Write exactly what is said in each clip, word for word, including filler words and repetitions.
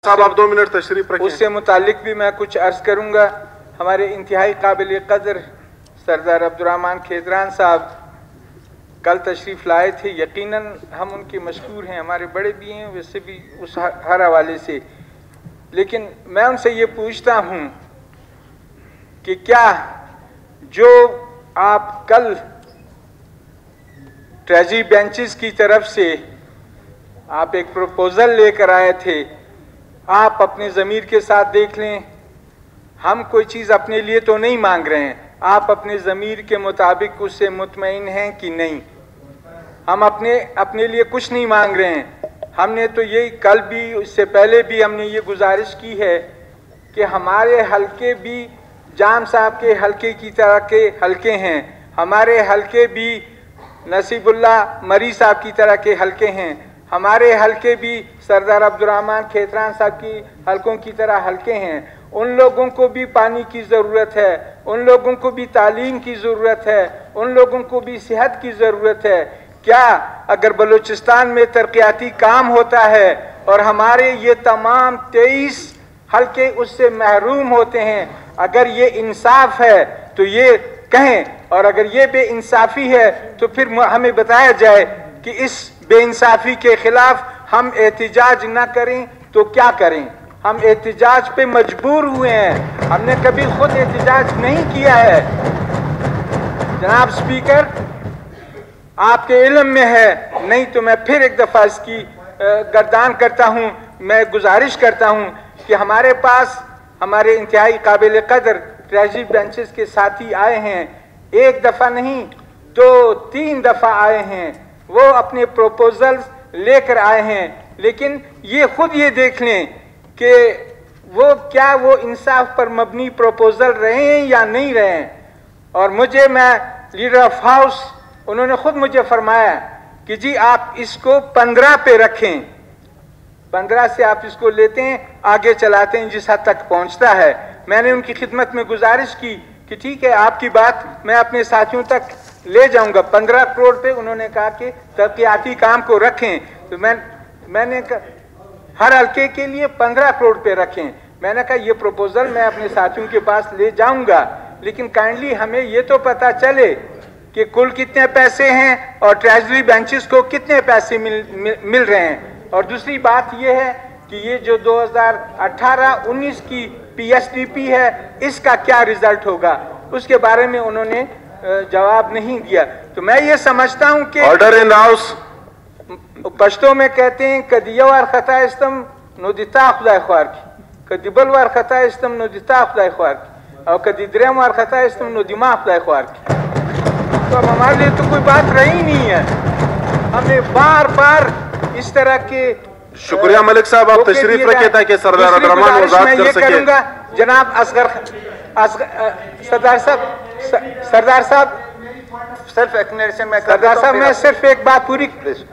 साहब आप दो मिनट तशरीफ रखें। उससे मुतालिक भी मैं कुछ अर्ज करूंगा। हमारे इंतहाई काबिल कदर सरदार अब्दुर्रहमान खेदरान साहब कल तशरीफ़ लाए थे। यकीनन हम उनके मशकूर हैं, हमारे बड़े भी हैं वैसे भी उस हर हवाले से। लेकिन मैं उनसे ये पूछता हूँ कि क्या जो आप कल ट्रेजरी बेंचेस की तरफ से आप एक प्रपोजल लेकर आए थे, आप अपने ज़मीर के साथ देख लें। हम कोई चीज़ अपने लिए तो नहीं मांग रहे हैं, आप अपने ज़मीर के मुताबिक उससे मुतमईन हैं कि नहीं। हम अपने अपने लिए कुछ नहीं मांग रहे हैं। हमने तो ये कल भी उससे पहले भी हमने ये गुजारिश की है कि हमारे हलके भी जाम साहब के हलके की तरह के हलके हैं, हमारे हलके भी नसीबुल्लाह मरी साहब की तरह के हलके हैं, हमारे हलके भी सरदार अब्दुर्रहमान खेदरान साहब की हलकों की तरह हलके हैं। उन लोगों को भी पानी की ज़रूरत है, उन लोगों को भी तालीम की ज़रूरत है, उन लोगों को भी सेहत की ज़रूरत है। क्या अगर बलूचिस्तान में तरक्याती काम होता है और हमारे ये तमाम तेईस हलके उससे महरूम होते हैं, अगर ये इंसाफ है तो ये कहें, और अगर ये बेइंसाफ़ी है तो फिर हमें बताया जाए कि इस बेइंसाफ़ी के खिलाफ हम एहतिजाज न करें तो क्या करें। हम एहतिजाज पे मजबूर हुए हैं, हमने कभी खुद एहतिजाज नहीं किया है। जनाब स्पीकर, आपके इल्म में है, नहीं तो मैं फिर एक दफ़ा इसकी गर्दान करता हूँ। मैं गुजारिश करता हूँ कि हमारे पास हमारे इंतहाई काबिल कदर ट्रेजरी बेंचेस के साथी आए हैं, एक दफ़ा नहीं दो तीन दफ़ा आए हैं, वो अपने प्रोपोजल्स लेकर आए हैं। लेकिन ये खुद ये देख लें कि वो क्या वो इंसाफ पर मबनी प्रोपोजल रहे हैं या नहीं रहे हैं। और मुझे, मैं लीडर ऑफ हाउस, उन्होंने खुद मुझे फरमाया कि जी आप इसको पंद्रह पे रखें, पंद्रह से आप इसको लेते हैं आगे चलाते हैं जिस हद तक पहुंचता है। मैंने उनकी खिदमत में गुजारिश की कि ठीक है, आपकी बात मैं अपने साथियों तक ले जाऊंगा। पंद्रह करोड़ पे उन्होंने कहा कि तरक्याती काम को रखें, तो मैं मैंने कहा हर हल्के के लिए पंद्रह करोड़ पे रखें। मैंने कहा ये प्रपोजल मैं अपने साथियों के पास ले जाऊंगा, लेकिन काइंडली हमें ये तो पता चले कि कुल कितने पैसे हैं और ट्रेजरी बेंचेस को कितने पैसे मिल, मिल, मिल रहे हैं। और दूसरी बात ये है कि ये जो दो हज़ार अठारह उन्नीस की पी एस डी पी है, इसका क्या रिजल्ट होगा, उसके बारे में उन्होंने जवाब नहीं दिया। तो मैं ये समझता हूं कि ऑर्डर इन हाउस। पश्तो में कहते हैं कदिया वार खता इस्तम नोदिता खुदा ख्वार की, कदिबल वार खता इस्तम नोदिता खुदा ख्वार की, और कदिद्रेम वार खता इस्तम नोदिमा खुदा ख्वार की। तो अब हमारे लिए तो कोई बात रही नहीं है। हमें बार बार इस तरह के। शुक्रिया मलिक साहब, आप तशरीफ रखे ताकि सरदार अब्दुर्रहमान वजाहत कर सके। जनाब असगर सरदार साहब सरदार साहब सिर्फ एक्सप्लेनेशन में सरदार साहब मैं सिर्फ एक बात पूरी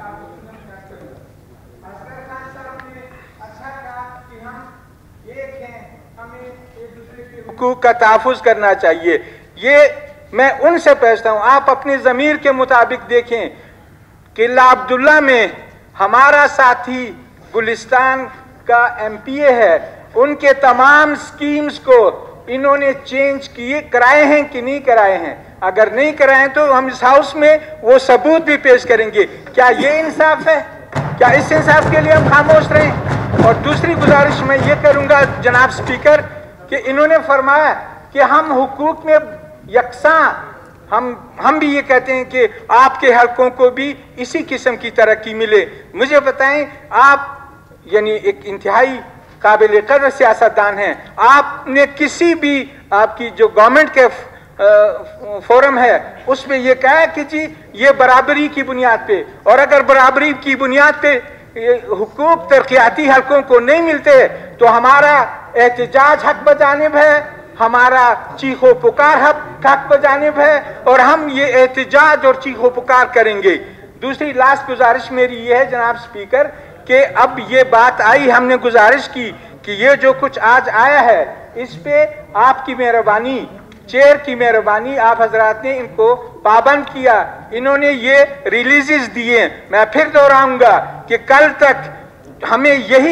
हुकूक का तहफ़्फ़ुज़ करना चाहिए। ये मैं उनसे पूछता हूँ, आप अपने ज़मीर के मुताबिक देखें। किला अब्दुल्ला में हमारा साथी गुलिस्तान का एम पी ए है, उनके तमाम स्कीम्स को इन्होंने चेंज किए कराए हैं कि नहीं कराए हैं। अगर नहीं कराए तो हम इस हाउस में वो सबूत भी पेश करेंगे। क्या ये इंसाफ है? क्या इस इंसाफ के लिए हम खामोश रहें? और दूसरी गुजारिश मैं ये करूंगा जनाब स्पीकर कि इन्होंने फरमाया कि हम हुकूक में यकसां, हम हम भी ये कहते हैं कि आपके हलकों को भी इसी किस्म की तरक्की मिले। मुझे बताएं, आप यानी एक इंतहाई काबिल कदर सियासतदान हैं, आपने किसी भी आपकी जो गवर्नमेंट के फोरम है उसमें यह कहा है कि जी ये बराबरी की बुनियाद पे, और अगर बराबरी की बुनियाद पे हुकूक तरक्याती हलकों को नहीं मिलते तो हमारा एहतिजाज हक बजानिब है, हमारा चीखो पुकार हक हक बजानिब है, और हम ये एहतिजाज और चीखो पुकार करेंगे। दूसरी लास्ट गुजारिश मेरी ये है जनाब स्पीकर कि अब ये बात आई, हमने गुजारिश की कि ये जो कुछ आज आया है इस पे आपकी मेहरबानी, चेयर की मेहरबानी, आप हजरात ने इनको पाबंद किया, इन्होंने ये रिलीजेस दिए। मैं फिर दोहराऊंगा कि कल तक हमें यही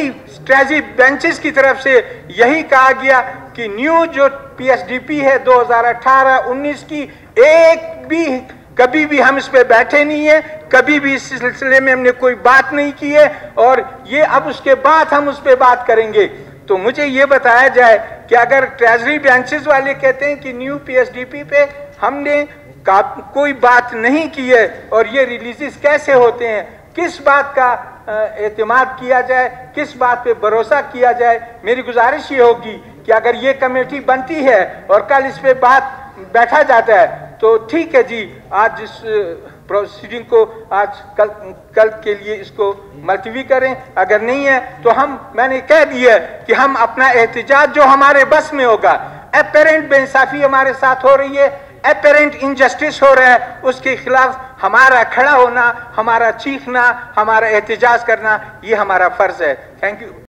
ट्रेजरी बेंचेस की तरफ से यही कहा गया कि न्यू जो पी एस डी पी है दो हज़ार अठारह उन्नीस की, एक भी कभी भी हम इस पे बैठे नहीं है, कभी भी इस सिलसिले में हमने कोई बात नहीं की है, और ये अब उसके बाद हम उस पे बात करेंगे। तो मुझे ये बताया जाए कि अगर ट्रेजरी बेंचेस वाले कहते हैं कि new P S D P पे हमने कोई बात नहीं की है और ये रिलीजेस कैसे होते हैं, किस बात का एतमाद किया जाए, किस बात पे भरोसा किया जाए। मेरी गुजारिश ये होगी कि अगर ये कमेटी बनती है और कल इस पे बात बैठा जाता है तो ठीक है जी, आज इस प्रोसीडिंग को आज कल कल के लिए इसको मुलतवी करें, अगर नहीं है तो हम मैंने कह दिया कि हम अपना एहतजाज जो हमारे बस में होगा, एपेरेंट बेइंसाफी हमारे साथ हो रही है, एपेरेंट इनजस्टिस हो रहा है, उसके खिलाफ हमारा खड़ा होना, हमारा चीखना, हमारा एहतजाज करना, ये हमारा फर्ज है। Thank you.